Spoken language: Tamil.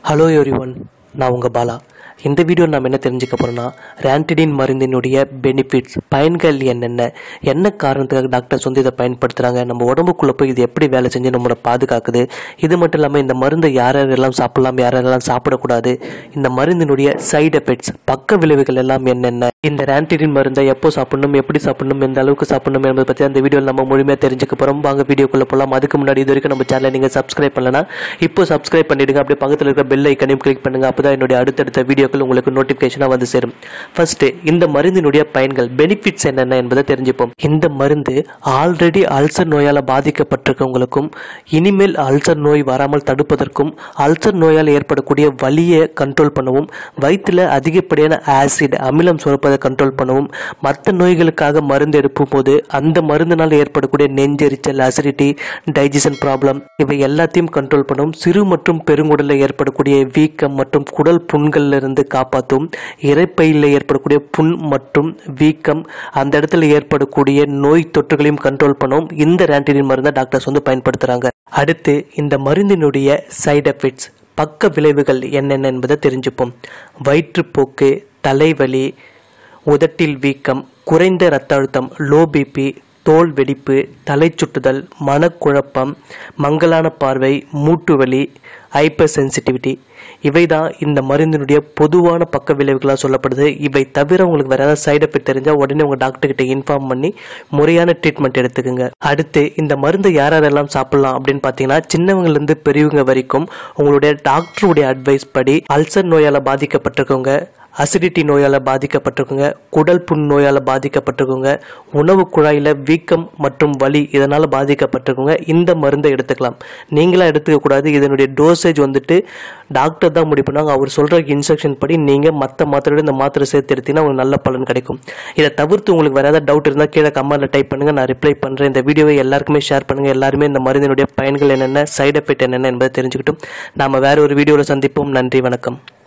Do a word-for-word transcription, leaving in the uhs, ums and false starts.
ஹலோ எவ்ரிவன், நான் உங்கள் பாலா. இந்த வீடியோ நம்ம என்ன தெரிஞ்சுக்க போகிறோம்னா, ரேன்டிடின் மருந்தினுடைய பெனிஃபிட்ஸ், பயன்கள் என்னென்ன, என்ன காரணத்துக்காக டாக்டர்ஸ் வந்து இதை பயன்படுத்துகிறாங்க, நம்ம உடம்புக்குள்ளே போய் இது எப்படி வேலை செஞ்சு நம்மளை பாதுகாக்குது, இது மட்டும் இல்லாமல் இந்த மருந்தை யார் யாரெல்லாம் சாப்பிடலாம், யாரெல்லாம் சாப்பிடக்கூடாது, இந்த மருந்தினுடைய சைடு எஃபெக்ட்ஸ், பக்க விளைவுகள் எல்லாம் என்னென்ன, இந்த ரேன்டிடின் மருந்தை எப்போ சாப்பிடணும், எப்படி சாப்பிடணும், எந்த அளவுக்கு சாப்பிடணும் என்பதை பற்றி அந்த வீடியோவில் நம்ம முழுமையாக தெரிஞ்சுக்க போகிறோம். வாங்க வீடியோக்குள்ளே போகலாம். அதுக்கு முன்னாடி இது வரைக்கும் நம்ம சேனலை நீங்கள் சப்ஸ்கிரைப் பண்ணலன்னா இப்போ சப்ஸ்கிரைப் பண்ணிடுங்க. அப்படியே பக்கத்தில் இருக்கிற பெல் ஐக்கனையும் கிளிக் பண்ணுங்கள். அப்போ தான் என்னுடைய அடுத்தடுத்த வீடியோக்கள் உங்களுக்கு நோட்டிஃபிகேஷனாக வந்து சேரும். ஃபர்ஸ்ட், இந்த மருந்தினுடைய பயன்கள், பெனிஃபிட்ஸ் என்னென்ன என்பதை தெரிஞ்சுப்போம். இந்த மருந்து ஆல்ரெடி அல்சர் நோயால் பாதிக்கப்பட்டிருக்கவங்களுக்கும் இனிமேல் அல்சர் நோய் வராமல் தடுப்பதற்கும், அல்சர் நோயால் ஏற்படக்கூடிய வலியை கண்ட்ரோல் பண்ணவும், வயிற்றில் அதிகப்படியான ஆசிட் அமிலம் சுரப்பதை கண்ட்ரோல் பண்ணவும், மற்ற நோய்களுக்காக மருந்து எடுக்கும் போது அந்த மருந்தினால் ஏற்படக்கூடிய நெஞ்செரிச்சல், அசிடிட்டி, டைஜஷன் ப்ராப்ளம் இவை எல்லாத்தையும் கண்ட்ரோல் பண்ணவும், சிறு மற்றும் பெருங்குடலில் ஏற்படக்கூடிய வீக்கம் மற்றும் குடல் புண்கள்ல இருந்து காப்பாற்றும், இரைப்பையில் ஏற்படக்கூடிய புண் மற்றும் வீக்கம், அந்த இடத்துல ஏற்படக்கூடிய நோய் தொற்றுகளையும் கண்ட்ரோல் பண்ணவும் இந்த ரேன்டிடின் மருந்தை டாக்டர்ஸ் வந்து பயன்படுத்துறாங்க. அடுத்து, இந்த மருந்தினுடைய சைடு எஃபெக்ட்ஸ், பக்க விளைவுகள் என்னென்ன என்பதை தெரிஞ்சுப்போம். வயிற்றுப்போக்கு, தலைவலி, உதட்டில் வீக்கம், குறைந்த இரத்த அழுத்தம், லோ பிபி, தோல் வெடிப்பு, தலை சுட்டுதல், மனக்குழப்பம், மங்கலான பார்வை, மூட்டுவலி, ஹைப்பர் சென்சிட்டிவிட்டி, இவை தான் இந்த மருந்தினுடைய பொதுவான பக்க விளைவுகளாக சொல்லப்படுது. இவை தவிர உங்களுக்கு வேற ஏதாவது சைடு எஃபெக்ட் தெரிஞ்சால் உடனே உங்கள் டாக்டர் கிட்ட இன்ஃபார்ம் பண்ணி முறையான ட்ரீட்மெண்ட் எடுத்துக்கோங்க. அடுத்து, இந்த மருந்தை யார் யாரெல்லாம் சாப்பிடலாம் அப்படின்னு பார்த்தீங்கன்னா, சின்னவங்கலேருந்து பெரியவங்க வரைக்கும் உங்களுடைய டாக்டருடைய அட்வைஸ் படி, அல்சர் நோயால் பாதிக்கப்பட்டிருக்கவங்க, அசிடிட்டி நோயால் பாதிக்கப்பட்டிருக்குங்க, குடல் புண் நோயால் பாதிக்கப்பட்டிருக்குங்க, உணவு குழாயில் வீக்கம் மற்றும் வலி இதனால் பாதிக்கப்பட்டிருக்குங்க, இந்த மருந்தை எடுத்துக்கலாம். நீங்களாம் எடுத்துக்கக்கூடாது. இதனுடைய டோசேஜ் வந்துட்டு டாக்டர் தான் முடிவு பண்ணுவாங்க. அவர் சொல்கிற இன்ஸ்ட்ரக்ஷன் படி நீங்கள் மற்ற மாத்திரையோட இந்த மாத்திரை சேர்த்து எடுத்தீங்கன்னா உங்களுக்கு நல்ல பலன் கிடைக்கும். இதை தவிர்த்து உங்களுக்கு வேறு ஏதாவது டவுட் இருந்தால் கீழே கமெண்ட்டில் டைப் பண்ணுங்கள், நான் ரிப்ளை பண்ணுறேன். இந்த வீடியோவை எல்லாருக்குமே ஷேர் பண்ணுங்கள். எல்லாருமே இந்த மருந்தினுடைய பயன்கள் என்னென்ன, சைடு எஃபெக்ட் என்னென்ன என்பதை தெரிஞ்சுக்கிட்டும் நாம் வேறு ஒரு வீடியோவில் சந்திப்போம். நன்றி, வணக்கம்.